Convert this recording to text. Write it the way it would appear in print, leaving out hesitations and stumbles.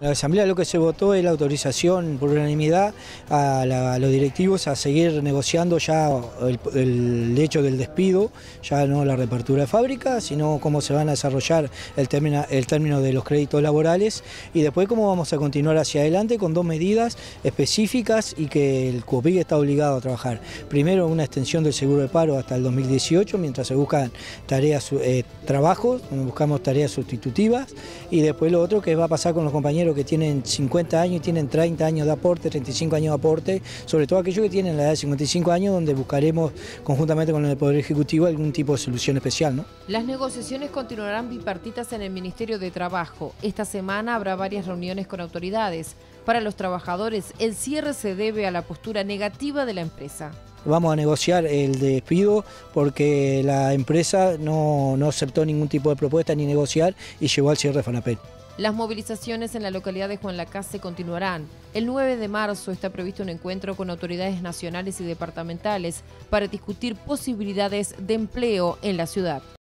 La Asamblea lo que se votó es la autorización por unanimidad a los directivos a seguir negociando ya el hecho del despido, ya no la reapertura de fábrica, sino cómo se van a desarrollar el término de los créditos laborales y después cómo vamos a continuar hacia adelante con dos medidas específicas y que el COPIC está obligado a trabajar. Primero, una extensión del seguro de paro hasta el 2018, mientras se buscan trabajos, buscamos tareas sustitutivas, y después lo otro que va a pasar con los compañeros que tienen 50 años y tienen 30 años de aporte, 35 años de aporte, sobre todo aquellos que tienen la edad de 55 años, donde buscaremos conjuntamente con el Poder Ejecutivo algún tipo de solución especial, ¿no? Las negociaciones continuarán bipartitas en el Ministerio de Trabajo. Esta semana habrá varias reuniones con autoridades. Para los trabajadores, el cierre se debe a la postura negativa de la empresa. Vamos a negociar el despido porque la empresa no aceptó ningún tipo de propuesta ni negociar y llevó al cierre de Fanapel. Las movilizaciones en la localidad de Juan Lacase continuarán. El 9 de marzo está previsto un encuentro con autoridades nacionales y departamentales para discutir posibilidades de empleo en la ciudad.